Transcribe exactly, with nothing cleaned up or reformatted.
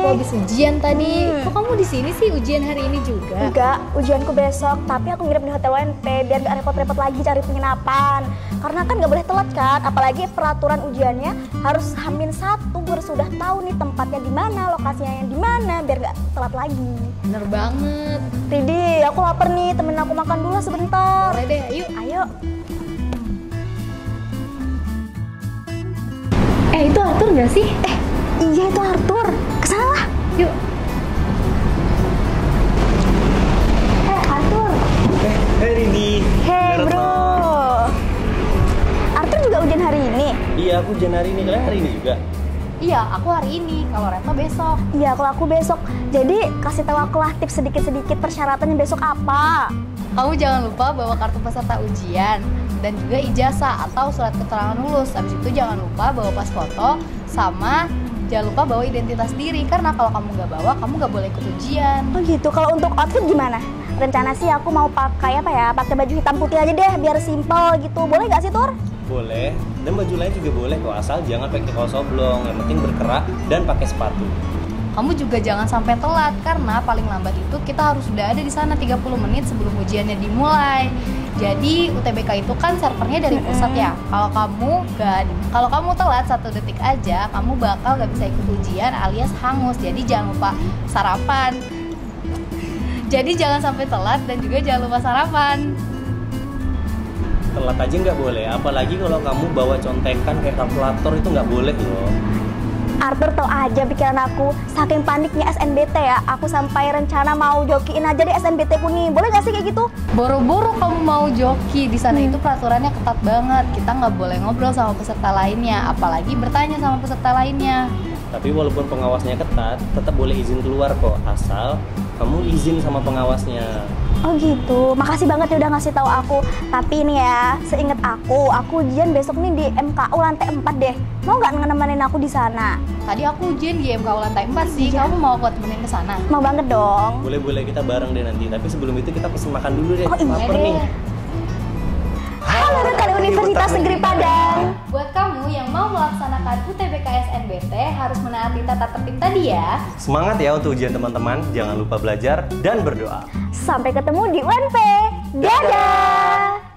habis ujian tadi. Hmm. Kok kamu di sini sih ujian hari ini juga? Enggak, ujianku besok. Tapi aku nginep di hotel U N P biar gak repot-repot lagi cari penginapan. Karena kan gak boleh telat kan. Apalagi peraturan ujiannya harus hamin satu. Harus sudah tahu nih tempatnya di mana, lokasinya yang di mana, biar gak telat lagi. Bener banget. Ridi, aku lapar nih. Temenin aku makan dulu sebentar. Boleh deh, yuk. Ayo. Eh, itu Arthur nggak sih? Eh, iya itu Arthur. Kesana lah. Yuk. Eh, Arthur. Eh, hey Rini. Hey bro. Arthur juga ujian hari ini? Iya, aku ujian hari ini. Kalian hari ini juga? Iya, aku hari ini. Kalau Retno besok. Iya, kalau aku besok. Jadi kasih tahu aku lah tips sedikit-sedikit persyaratannya besok apa. Kamu jangan lupa bawa kartu peserta ujian dan juga ijazah atau surat keterangan lulus. Habis itu jangan lupa bawa pas foto sama jangan lupa bawa identitas diri karena kalau kamu nggak bawa kamu nggak boleh ikut ujian. Oh gitu. Kalau untuk outfit gimana? Rencana sih aku mau pakai apa ya? Pakai baju hitam putih aja deh biar simple gitu. Boleh nggak sih Tur? Boleh. Dan baju lain juga boleh kok, asal jangan pakai kaos oblong. Yang penting berkerak dan pakai sepatu. Kamu juga jangan sampai telat karena paling lambat itu kita harus sudah ada di sana tiga puluh menit sebelum ujiannya dimulai. Jadi U T B K itu kan servernya dari pusat ya. Kalau kamu gak, kalau kamu telat satu detik aja, kamu bakal gak bisa ikut ujian alias hangus. Jadi jangan lupa sarapan. Jadi jangan sampai telat dan juga jangan lupa sarapan. Telat aja nggak boleh, apalagi kalau kamu bawa contekan kayak kalkulator itu nggak boleh loh. Arthur tau aja pikiran aku, saking paniknya S N B T ya, aku sampai rencana mau jokiin aja di S N B T ku nih. Boleh gak sih kayak gitu? Boro-boro kamu mau joki, di sana hmm. itu peraturannya ketat banget. Kita nggak boleh ngobrol sama peserta lainnya, apalagi bertanya sama peserta lainnya. Tapi walaupun pengawasnya ketat, tetap boleh izin keluar kok, asal kamu izin sama pengawasnya. Oh gitu, makasih banget ya udah ngasih tahu aku. Tapi ini ya, seinget aku, aku ujian besok nih di M K U lantai empat deh. Mau nggak nemenin aku di sana? Tadi aku ujian di M K U lantai empat sih. Kamu mau aku temenin ke sana? Mau banget dong. Boleh-boleh, kita bareng deh nanti. Tapi sebelum itu kita pesen makan dulu deh. Oh iya Laper deh. nih. Halo Rektor Universitas Negeri Padang. Buat kamu yang mau melaksanakan U T B K S N B T harus menaati tata tertib tadi ya. Semangat ya untuk ujian teman-teman. Jangan lupa belajar dan berdoa. Sampai ketemu di U N P. Dadah.